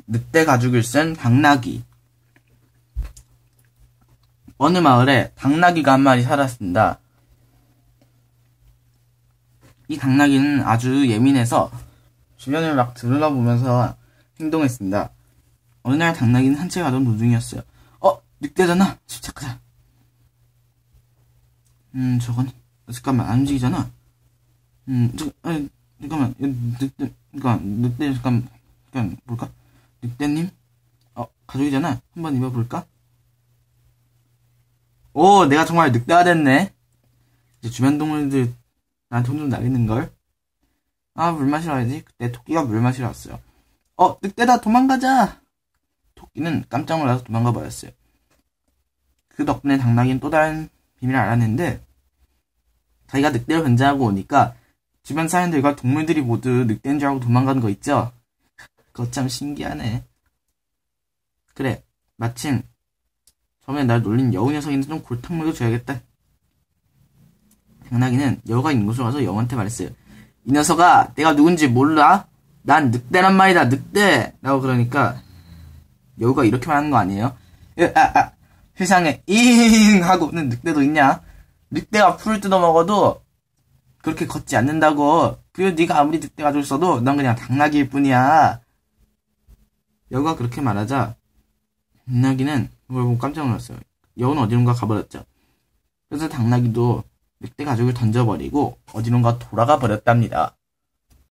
늑대 가죽을 쓴 당나귀. 어느 마을에 당나귀가 한 마리 살았습니다. 이 당나귀는 아주 예민해서 주변을 막 둘러보면서 행동했습니다. 어느 날 당나귀는 산책을 하던 도중이었어요. 늑대잖아. 침착하자. 저건 잠깐만 안 움직이잖아. 잠깐만 늑대 잠깐 볼까? 늑대님? 가족이잖아. 한번 입어볼까? 오, 내가 정말 늑대가 됐네. 이제 주변 동물들 나한테 혼 좀 나겠는걸? 물 마시러 와야지. 그때 토끼가 물 마시러 왔어요. 늑대다, 도망가자! 토끼는 깜짝 놀라서 도망가 버렸어요. 그 덕분에 당나귀는 또 다른 비밀을 알았는데, 자기가 늑대를 변장하고 오니까 주변 사람들과 동물들이 모두 늑대인 줄 알고 도망가는 거 있죠? 그거 참 신기하네. 그래, 마침 저번에 날 놀린 여우 녀석인데 좀 골탕먹여 줘야겠다. 당나귀는 여우가 있는 곳으로 가서 여우한테 말했어요. 이 녀석아, 내가 누군지 몰라? 난 늑대란 말이다, 늑대! 라고 그러니까 여우가 이렇게 말하는 거 아니에요? 세상에 잉 하고는 늑대도 있냐? 늑대가 풀을 뜯어먹어도 그렇게 걷지 않는다고. 그리고 네가 아무리 늑대 가죽을 써도 넌 그냥 당나귀일 뿐이야. 여우가 그렇게 말하자 당나귀는 그걸 보고 깜짝 놀랐어요. 여우는 어디론가 가버렸죠. 그래서 당나귀도 늑대 가죽을 던져버리고 어디론가 돌아가 버렸답니다.